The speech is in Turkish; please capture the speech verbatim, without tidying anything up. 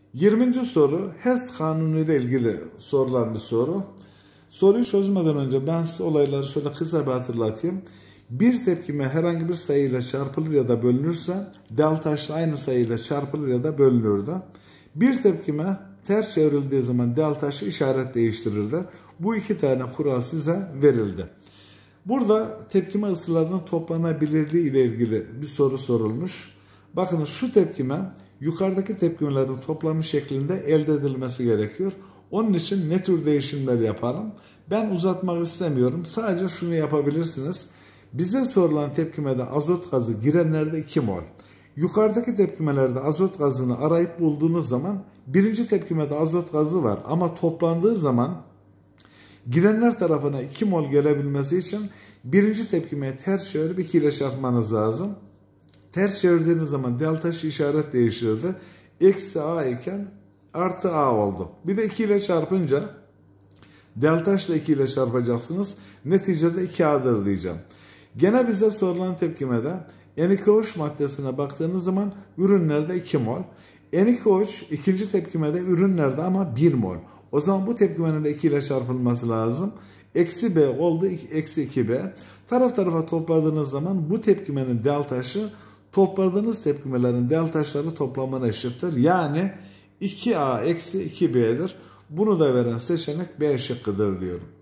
yirminci soru Hess kanunu ile ilgili sorulan bir soru. Soruyu çözmeden önce ben size olayları şöyle kısa bir hatırlatayım. Bir tepkime herhangi bir sayıyla çarpılır ya da bölünürse deltaşla aynı sayıyla çarpılır ya da bölünürdü. Bir tepkime ters çevrildiği zaman deltaşı işaret değiştirirdi. Bu iki tane kural size verildi. Burada tepkime ısılarının toplanabilirliği ile ilgili bir soru sorulmuş. Bakın şu tepkime yukarıdaki tepkimelerin toplamı şeklinde elde edilmesi gerekiyor. Onun için ne tür değişimler yapalım? Ben uzatmak istemiyorum. Sadece şunu yapabilirsiniz. Bize sorulan tepkimede azot gazı girenlerde iki mol. Yukarıdaki tepkimelerde azot gazını arayıp bulduğunuz zaman birinci tepkimede azot gazı var. Ama toplandığı zaman girenler tarafına iki mol gelebilmesi için birinci tepkimeye ters çevirip iki ile çarpmanız lazım. Ters çevirdiğiniz zaman deltaşı işaret değiştirdi. Eksi A iken artı A oldu. Bir de iki ile çarpınca deltaşla iki ile çarpacaksınız. Neticede iki A'dır diyeceğim. Gene bize sorulan tepkimede N iki O üç maddesine baktığınız zaman ürünlerde iki mol. N iki O üç ikinci tepkimede ürünlerde ama bir mol. O zaman bu tepkimenin de iki ile çarpılması lazım. Eksi B oldu. Eksi iki B. Taraf tarafa topladığınız zaman bu tepkimenin deltaşı topladığınız tepkimelerin deltaşları toplamına eşittir. Yani iki A eksi iki B'dir. Bunu da veren seçenek B şıkkıdır diyorum.